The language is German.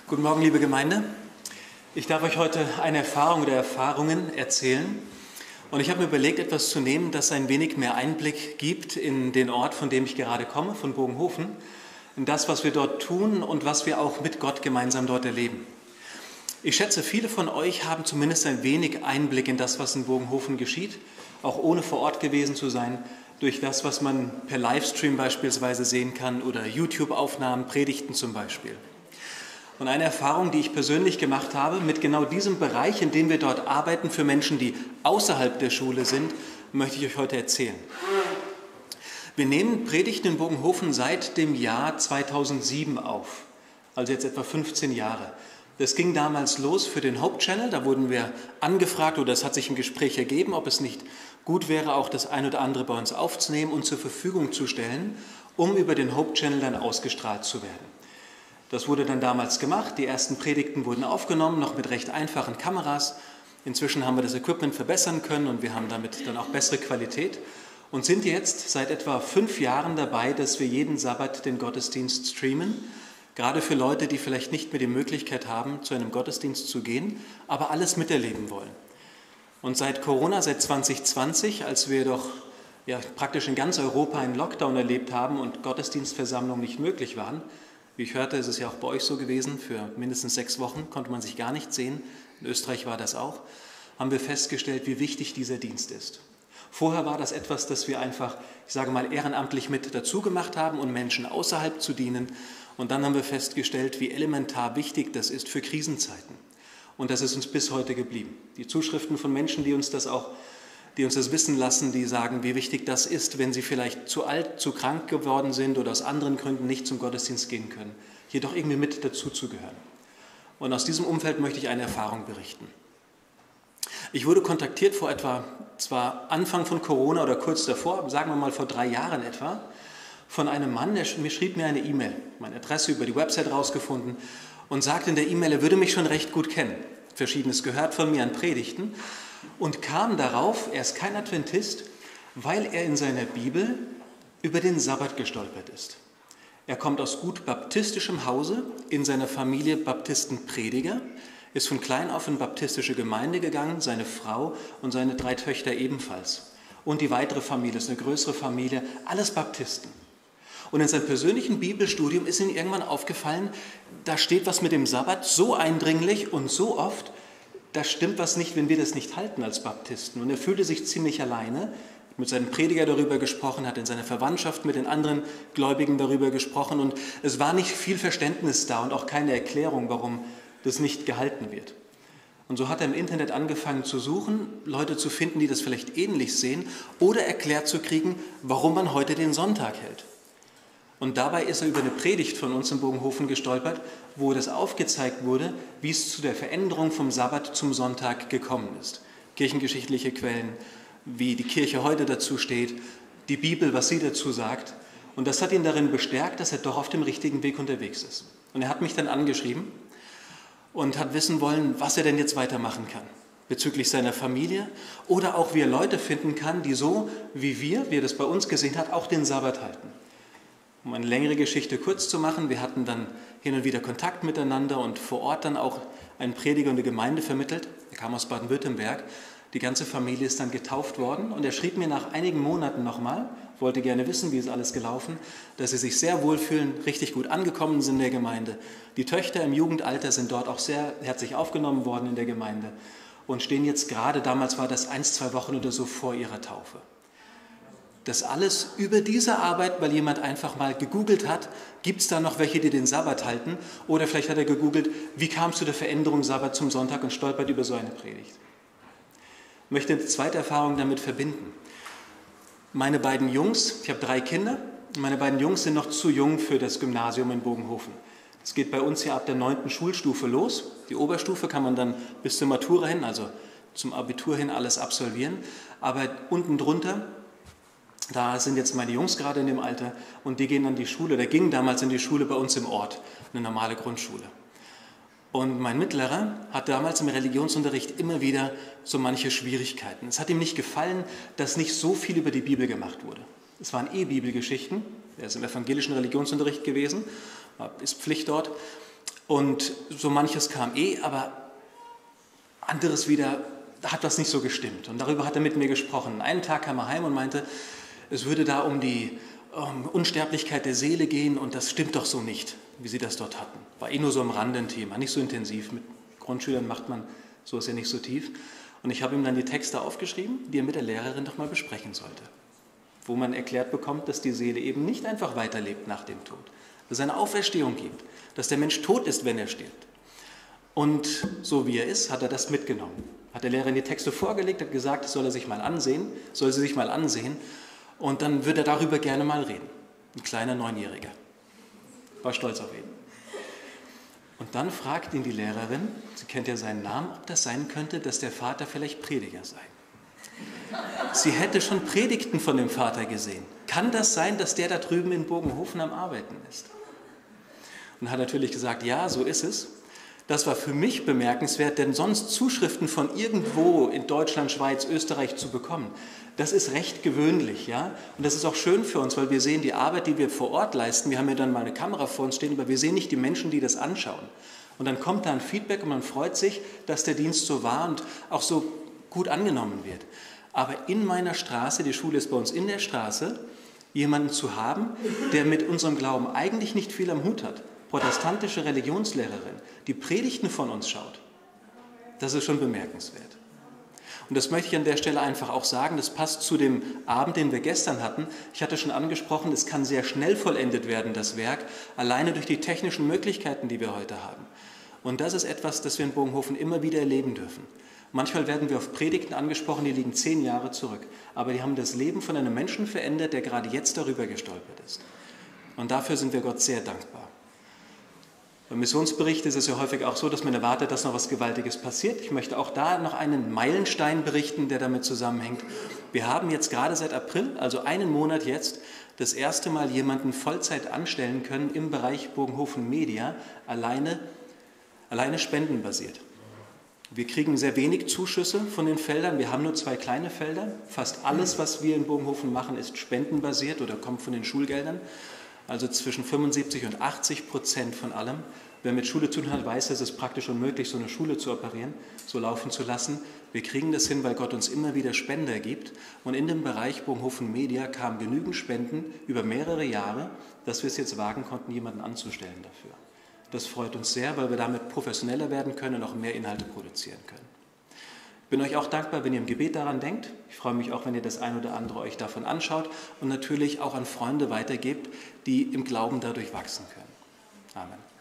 Guten Morgen, liebe Gemeinde. Ich darf euch heute eine Erfahrung oder Erfahrungen erzählen. Und ich habe mir überlegt, etwas zu nehmen, das ein wenig mehr Einblick gibt in den Ort, von dem ich gerade komme, von Bogenhofen, in das, was wir dort tun und was wir auch mit Gott gemeinsam dort erleben. Ich schätze, viele von euch haben zumindest ein wenig Einblick in das, was in Bogenhofen geschieht, auch ohne vor Ort gewesen zu sein, durch das, was man per Livestream beispielsweise sehen kann oder YouTube-Aufnahmen, Predigten zum Beispiel. Und eine Erfahrung, die ich persönlich gemacht habe, mit genau diesem Bereich, in dem wir dort arbeiten, für Menschen, die außerhalb der Schule sind, möchte ich euch heute erzählen. Wir nehmen Predigten in Bogenhofen seit dem Jahr 2007 auf, also jetzt etwa 15 Jahre. Das ging damals los für den Hope Channel, da wurden wir angefragt oder es hat sich im Gespräch ergeben, ob es nicht gut wäre, auch das ein oder andere bei uns aufzunehmen und zur Verfügung zu stellen, um über den Hope Channel dann ausgestrahlt zu werden. Das wurde dann damals gemacht, die ersten Predigten wurden aufgenommen, noch mit recht einfachen Kameras. Inzwischen haben wir das Equipment verbessern können und wir haben damit dann auch bessere Qualität und sind jetzt seit etwa 5 Jahren dabei, dass wir jeden Sabbat den Gottesdienst streamen, gerade für Leute, die vielleicht nicht mehr die Möglichkeit haben, zu einem Gottesdienst zu gehen, aber alles miterleben wollen. Und seit Corona, seit 2020, als wir doch praktisch in ganz Europa einen Lockdown erlebt haben und Gottesdienstversammlungen nicht möglich waren, wie ich hörte, ist es ja auch bei euch so gewesen, für mindestens 6 Wochen konnte man sich gar nicht sehen, in Österreich war das auch, haben wir festgestellt, wie wichtig dieser Dienst ist. Vorher war das etwas, das wir einfach, ich sage mal, ehrenamtlich mit dazu gemacht haben, um Menschen außerhalb zu dienen. Und dann haben wir festgestellt, wie elementar wichtig das ist für Krisenzeiten. Und das ist uns bis heute geblieben. Die Zuschriften von Menschen, die uns das wissen lassen, die sagen, wie wichtig das ist, wenn sie vielleicht zu alt, zu krank geworden sind oder aus anderen Gründen nicht zum Gottesdienst gehen können, hier doch irgendwie mit dazu zu gehören. Und aus diesem Umfeld möchte ich eine Erfahrung berichten. Ich wurde kontaktiert vor etwa, zwar Anfang von Corona oder kurz davor, sagen wir mal vor 3 Jahren etwa, von einem Mann, der schrieb mir eine E-Mail, meine Adresse über die Website rausgefunden und sagte in der E-Mail, er würde mich schon recht gut kennen, Verschiedenes gehört von mir an Predigten, und kam darauf, er ist kein Adventist, weil er in seiner Bibel über den Sabbat gestolpert ist. Er kommt aus gut baptistischem Hause, in seiner Familie Baptistenprediger, ist von klein auf in baptistische Gemeinde gegangen, seine Frau und seine 3 Töchter ebenfalls. Und die weitere Familie ist eine größere Familie, alles Baptisten. Und in seinem persönlichen Bibelstudium ist ihm irgendwann aufgefallen, da steht was mit dem Sabbat so eindringlich und so oft, da stimmt was nicht, wenn wir das nicht halten als Baptisten. Und er fühlte sich ziemlich alleine, mit seinem Prediger darüber gesprochen, hat in seiner Verwandtschaft mit den anderen Gläubigen darüber gesprochen und es war nicht viel Verständnis da und auch keine Erklärung, warum das nicht gehalten wird. Und so hat er im Internet angefangen zu suchen, Leute zu finden, die das vielleicht ähnlich sehen oder erklärt zu kriegen, warum man heute den Sonntag hält. Und dabei ist er über eine Predigt von uns in Bogenhofen gestolpert, wo das aufgezeigt wurde, wie es zu der Veränderung vom Sabbat zum Sonntag gekommen ist. Kirchengeschichtliche Quellen, wie die Kirche heute dazu steht, die Bibel, was sie dazu sagt. Und das hat ihn darin bestärkt, dass er doch auf dem richtigen Weg unterwegs ist. Und er hat mich dann angeschrieben und hat wissen wollen, was er denn jetzt weitermachen kann bezüglich seiner Familie oder auch wie er Leute finden kann, die so wie er das bei uns gesehen hat, auch den Sabbat halten. Um eine längere Geschichte kurz zu machen, wir hatten dann hin und wieder Kontakt miteinander und vor Ort dann auch einen Prediger und eine Gemeinde vermittelt. Er kam aus Baden-Württemberg. Die ganze Familie ist dann getauft worden und er schrieb mir nach einigen Monaten nochmal, wollte gerne wissen, wie ist alles gelaufen, dass sie sich sehr wohlfühlen, richtig gut angekommen sind in der Gemeinde. Die Töchter im Jugendalter sind dort auch sehr herzlich aufgenommen worden in der Gemeinde und stehen jetzt gerade, damals war das 1-2 Wochen oder so vor ihrer Taufe. Das alles über diese Arbeit, weil jemand einfach mal gegoogelt hat, gibt es da noch welche, die den Sabbat halten? Oder vielleicht hat er gegoogelt, wie kam es zu der Veränderung Sabbat zum Sonntag und stolpert über so eine Predigt. Ich möchte eine zweite Erfahrung damit verbinden. Meine beiden Jungs, ich habe 3 Kinder, meine beiden Jungs sind noch zu jung für das Gymnasium in Bogenhofen. Es geht bei uns hier ab der 9. Schulstufe los. Die Oberstufe kann man dann bis zur Matura hin, also zum Abitur hin alles absolvieren. Aber unten drunter, da sind jetzt meine Jungs gerade in dem Alter und die gehen an die Schule, der ging damals in die Schule bei uns im Ort, eine normale Grundschule. Und mein Mittlerer hat damals im Religionsunterricht immer wieder so manche Schwierigkeiten. Es hat ihm nicht gefallen, dass nicht so viel über die Bibel gemacht wurde. Es waren Bibelgeschichten, er ist im evangelischen Religionsunterricht gewesen, ist Pflicht dort. Und so manches kam aber anderes wieder hat das nicht so gestimmt. Und darüber hat er mit mir gesprochen. Einen Tag kam er heim und meinte, es würde da um die Unsterblichkeit der Seele gehen und das stimmt doch so nicht, wie sie das dort hatten. War nur so am Rande ein Thema, nicht so intensiv. Mit Grundschülern macht man so ist ja nicht so tief. Und ich habe ihm dann die Texte aufgeschrieben, die er mit der Lehrerin doch mal besprechen sollte. Wo man erklärt bekommt, dass die Seele eben nicht einfach weiterlebt nach dem Tod. Dass es eine Auferstehung gibt, dass der Mensch tot ist, wenn er stirbt. Und so wie er ist, hat er das mitgenommen. Hat der Lehrerin die Texte vorgelegt, hat gesagt, soll sie sich mal ansehen. Und dann wird er darüber gerne mal reden. Ein kleiner Neunjähriger. War stolz auf ihn. Und dann fragt ihn die Lehrerin, sie kennt ja seinen Namen, ob das sein könnte, dass der Vater vielleicht Prediger sei. Sie hätte schon Predigten von dem Vater gesehen. Kann das sein, dass der da drüben in Bogenhofen am Arbeiten ist? Und hat natürlich gesagt, ja, so ist es. Das war für mich bemerkenswert, denn sonst Zuschriften von irgendwo in Deutschland, Schweiz, Österreich zu bekommen, das ist recht gewöhnlich, ja. Und das ist auch schön für uns, weil wir sehen die Arbeit, die wir vor Ort leisten. Wir haben ja dann mal eine Kamera vor uns stehen, aber wir sehen nicht die Menschen, die das anschauen. Und dann kommt da ein Feedback und man freut sich, dass der Dienst so war und auch so gut angenommen wird. Aber in meiner Straße, die Schule ist bei uns in der Straße, jemanden zu haben, der mit unserem Glauben eigentlich nicht viel am Hut hat, protestantische Religionslehrerin, die Predigten von uns schaut, das ist schon bemerkenswert. Und das möchte ich an der Stelle einfach auch sagen, das passt zu dem Abend, den wir gestern hatten. Ich hatte schon angesprochen, es kann sehr schnell vollendet werden, das Werk, alleine durch die technischen Möglichkeiten, die wir heute haben. Und das ist etwas, das wir in Bogenhofen immer wieder erleben dürfen. Manchmal werden wir auf Predigten angesprochen, die liegen 10 Jahre zurück. Aber die haben das Leben von einem Menschen verändert, der gerade jetzt darüber gestolpert ist. Und dafür sind wir Gott sehr dankbar. Beim Missionsbericht ist es ja häufig auch so, dass man erwartet, dass noch was Gewaltiges passiert. Ich möchte auch da noch einen Meilenstein berichten, der damit zusammenhängt. Wir haben jetzt gerade seit April, also einen Monat jetzt, das erste Mal jemanden Vollzeit anstellen können im Bereich Bogenhofen Media, alleine spendenbasiert. Wir kriegen sehr wenig Zuschüsse von den Feldern. Wir haben nur 2 kleine Felder. Fast alles, was wir in Bogenhofen machen, ist spendenbasiert oder kommt von den Schulgeldern. Also zwischen 75% und 80% von allem. Wer mit Schule zu tun hat, weiß, es ist praktisch unmöglich, so eine Schule zu operieren, so laufen zu lassen. Wir kriegen das hin, weil Gott uns immer wieder Spender gibt. Und in dem Bereich Bogenhofen Media kamen genügend Spenden über mehrere Jahre, dass wir es jetzt wagen konnten, jemanden anzustellen dafür. Das freut uns sehr, weil wir damit professioneller werden können und auch mehr Inhalte produzieren können. Ich bin euch auch dankbar, wenn ihr im Gebet daran denkt. Ich freue mich auch, wenn ihr das ein oder andere euch davon anschaut und natürlich auch an Freunde weitergebt, die im Glauben dadurch wachsen können. Amen.